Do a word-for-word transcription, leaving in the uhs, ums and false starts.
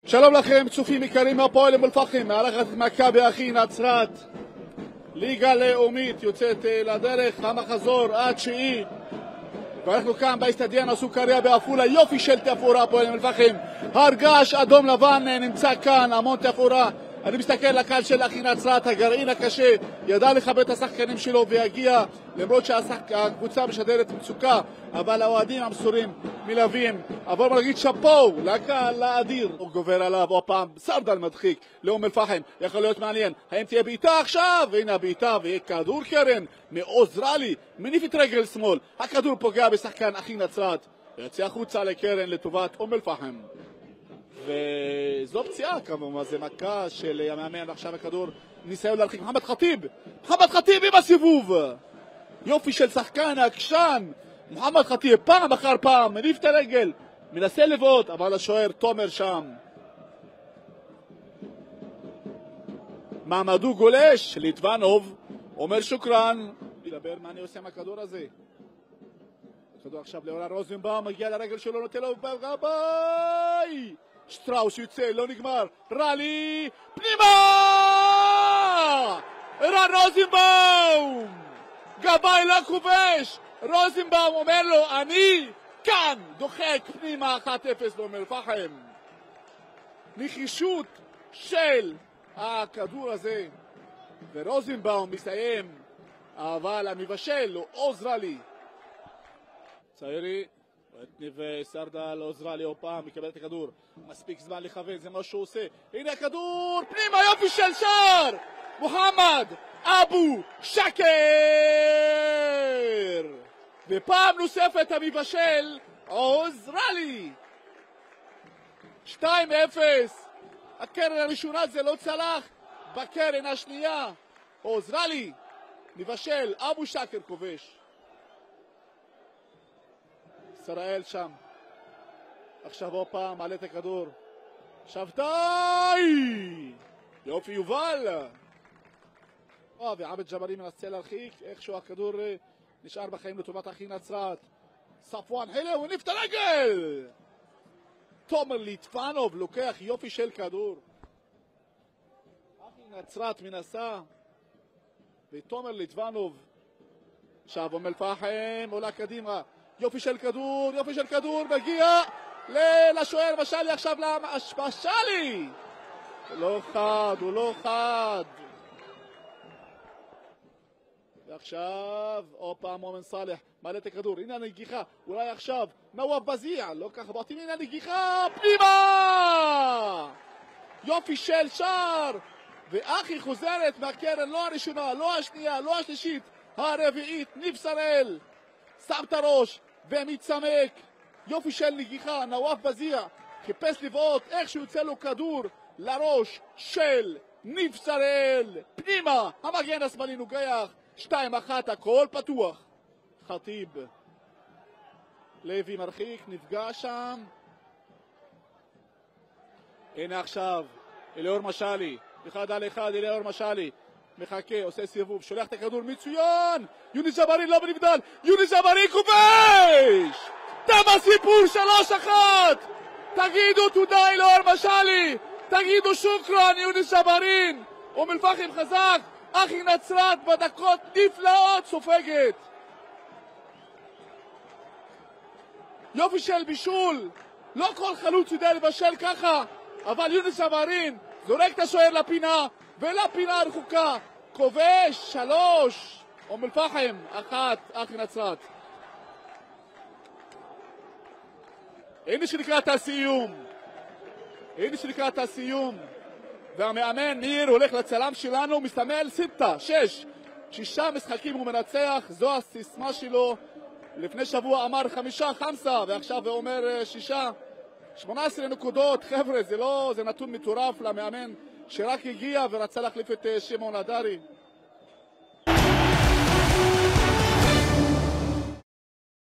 שלום לכם, צופים יקרים מהפועל אום אל-פחם, מארחת מכבי אחי נצרת. ליגה לאומית יוצאת לדרך, המחזור התשיעי. ואנחנו כאן באצטדיון הסוכריה בעפולה, יופי של תפאורה הפועל אום אל-פחם. הרגש אדום לבן נמצא כאן, המון תפאורה. אני מסתכל לקהל של אחי נצרת, הגרעין הקשה, ידע לכבד את השחקנים שלו ויגיע, למרות שהקבוצה משדרת מצוקה, אבל האוהדים המסורים מלווים. אבל בוא נגיד שפו לקהל האדיר. הוא גובר עליו, או פעם סרדל מדחיק לאום אל-פחם, יכול להיות מעניין. האם תהיה בעיטה עכשיו? והנה הבעיטה, ויהיה כדור קרן מעוזרלי, מניף את רגל שמאל. הכדור פוגע בשחקן אחי נצרת, יוצא החוצה לקרן לטובת אום אל-פחם. וזו פציעה כמובן, זה מכה של המאמן. עכשיו הכדור ניסיון להרחיק מוחמד חטיב, מוחמד חטיב עם הסיבוב, יופי של שחקן עקשן מוחמד חטיב, פעם אחר פעם מניף את הרגל, מנסה לבעוט, אבל השוער תומר שם. מעמדו גולש, ליטבנוב אומר שוקרן, ידבר מה אני עושה עם הכדור הזה. הכדור עכשיו לאורן רוזנבאום, מגיע לרגל שלו, נותן לו בגבי, שטראוס יוצא, לא נגמר, רלי, פנימה! ערן רוזנבאום! גבאי לא כובש! רוזנבאום אומר לו, אני כאן! דוחק פנימה אחת אפס לאום אל-פחם. נחישות של הכדור הזה. ורוזנבאום מסיים, אבל המבשל הוא עוזרלי. ציירי. ניב סרדל עוזרלי עוד פעם, מקבל את הכדור, מספיק זמן לכוון, זה מה שהוא עושה. הנה הכדור, פנימה, יופי של שער! מוחמד אבו שקר! ופעם נוספת המבשל עוזרלי. שתיים אפס. הקרן הראשונה זה לא צלח, בקרן השנייה עוזרלי מבשל, אבו שקר כובש. ישראל שם, עכשיו עוד פעם מעלה את הכדור, שבתאי, יופי יובל, ועבד ג'בארי מנסה להרחיק, איכשהו הכדור נשאר בחיים לטובת אחי נצרת. ספואן חלה, הוא הניף את הרגל, תומר ליטבנוב לוקח יופי של כדור. אחי נצרת מנסה, ותומר ליטבנוב, עכשיו אום אל-פחם עולה קדימה, יופי של כדור, יופי של כדור, מגיע לשוער משלי, עכשיו משלי! הוא לא חד, הוא לא חד. ועכשיו, עוד פעם מומן סלח, מעלה את הכדור, הנה הנגיחה, אולי עכשיו, נוואף בזיע, לא ככה באתי, הנה הנגיחה, פנימה! יופי של שער! ואחי חוזרת מהקרן, לא הראשונה, לא השנייה, לא השלישית, הרביעית, ניב שראל, שם את הראש, ומצמק, יופי של נגיחה, נוואף בזיע, חיפש לבעוט, איך שיוצא לו כדור לראש של ניב שראל, פנימה, המגן השמאלי נוגח, שתיים אחת, הכל פתוח. חטיב, לוי מרחיק, נפגע שם. הנה עכשיו, אליאור משלי, אחד על אחד, אליאור משלי, מחכה, עושה סיבוב, שולח את הכדור, מצוין! יוני ג'בארי לא בנבדל, יוני ג'בארי כובש! תם הסיפור, שלוש אחת! תגידו תודה אליאור משלי, תגידו שוקרן יוני ג'בארי. אום אל-פחם חזק, אחי נצרת בדקות נפלאות סופגת. יופי של בישול, לא כל חלוץ יודע לבשל ככה, אבל יוני ג'בארי זורק את השוער לפינה, ולפינה הרחוקה, כובש, שלוש, אום אל-פחם, אחת, אחי נצרת. הנה שלקראת הסיום, הנה שלקראת הסיום, והמאמן ניר הולך לצלם שלנו, מסתמל סיטה, שש, שישה משחקים הוא מנצח, זו הסיסמה שלו, לפני שבוע אמר חמישה, חמסה, ועכשיו הוא אומר שישה, שמונה עשרה נקודות, חבר'ה, זה לא, זה נתון מטורף למאמן, שרק הגיע ורצה להחליף את שמעון הדרי.